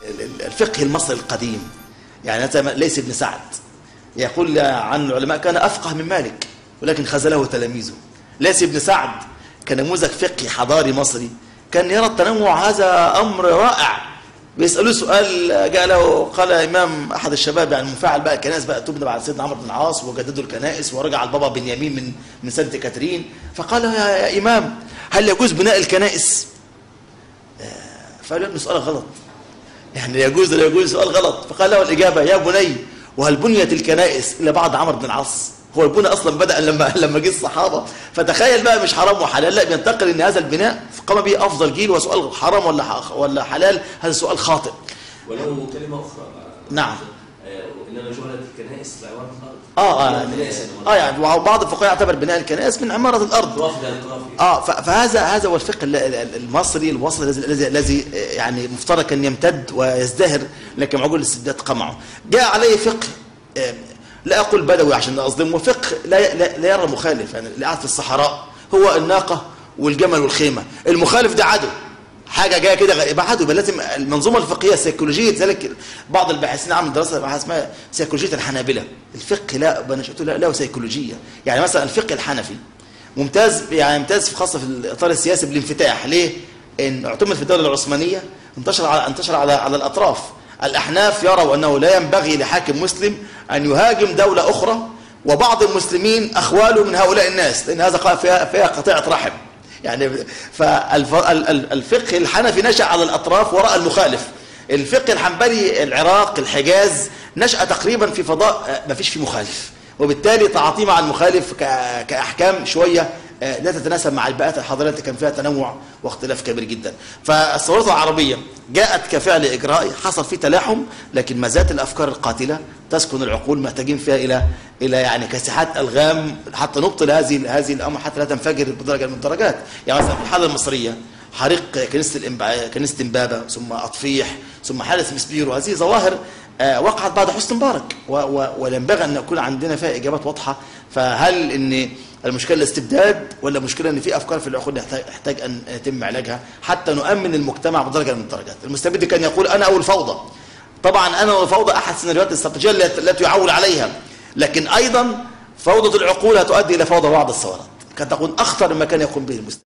الفقه المصري القديم، يعني ليس ابن سعد يقول عن العلماء كان أفقه من مالك ولكن خذله تلاميذه. ليس ابن سعد كنموذج فقهي حضاري مصري كان يرى التنوع هذا أمر رائع. بيسألوه سؤال جاء له قال يا إمام أحد الشباب يعني منفعل بقى الكنائس بقى تبنى بعد سيدنا عمرو بن العاص وجددوا الكنائس ورجع البابا بنيامين من سانت كاترين، فقال يا إمام هل يجوز بناء الكنائس؟ فقال له سؤال غلط، يعني يجوز ولا يجوز؟ سؤال غلط. فقال له الإجابة يا بني وهل بنيت الكنائس إلا بعد عمرو بن العاص؟ هو البناء أصلا بدأ لما جه الصحابة. فتخيل بقى مش حرام وحلال، لا بينتقل إن هذا البناء قام به أفضل جيل، وسؤال حرام ولا حلال هذا سؤال خاطئ. ولو كلمة أخرى نعم إنما جعلت الكنائس بعمارة الأرض. يعني بعض الفقهاء يعتبر بناء الكنائس من عمارة الأرض. فهذا هو الفقه المصري الوسطي الذي يعني مفترض أن يمتد ويزدهر، لكن معقول الاستبداد قمعه. جاء عليه فقه لا أقول بدوي عشان أظلمه، فقه لا يرى مخالف. يعني اللي قاعد في الصحراء هو الناقة والجمل والخيمة، المخالف ده عدو، حاجة جاية كده يبقى عدو. يبقى لازم المنظومة الفقهية السيكولوجية، لذلك بعض الباحثين عملوا دراسة اسمها سيكولوجية الحنابلة. الفقه لا بنشأته له سيكولوجية. يعني مثلا الفقه الحنفي ممتاز، يعني ممتاز خاصة في الإطار السياسي بالانفتاح. ليه؟ إن اعتمد في الدولة العثمانية انتشر على الأطراف. الأحناف يروا أنه لا ينبغي لحاكم مسلم أن يهاجم دولة أخرى، وبعض المسلمين أخواله من هؤلاء الناس، لأن هذا فيها قطيعة رحم. يعني فالفقه الحنفي نشأ على الأطراف وراء المخالف. الفقه الحنبلي العراق الحجاز نشأ تقريبا في فضاء ما فيش فيه مخالف، وبالتالي تعاطيه مع المخالف كأحكام شوية لا تتناسب مع البيئات الحضارية التي كان فيها تنوع واختلاف كبير جدا. فالثورات العربية جاءت كفعل إجرائي حصل فيه تلاحم، لكن ما زالت الأفكار القاتلة تسكن العقول، محتاجين فيها إلى يعني كاسحات ألغام حتى نبطل هذه الأمر حتى لا تنفجر بدرجة من الدرجات. يعني مثلا في الحالة المصرية حريق كنيسة إمبابة، ثم أطفيح، ثم حادث مسبيرو، هذه ظواهر وقعت بعد حسني مبارك، وينبغي أن يكون عندنا فيها إجابات واضحة. فهل إن المشكلة الاستبداد ولا مشكلة ان في افكار في العقول يحتاج ان يتم علاجها حتى نؤمن المجتمع بدرجة من الدرجات؟ المستبد كان يقول انا او الفوضى. طبعا انا والفوضى احد سيناريوهات الاستراتيجية التي يعول عليها، لكن ايضا فوضى العقول هتؤدي الى فوضى بعض الثورات قد تكون اخطر مما كان يقوم به المستبد.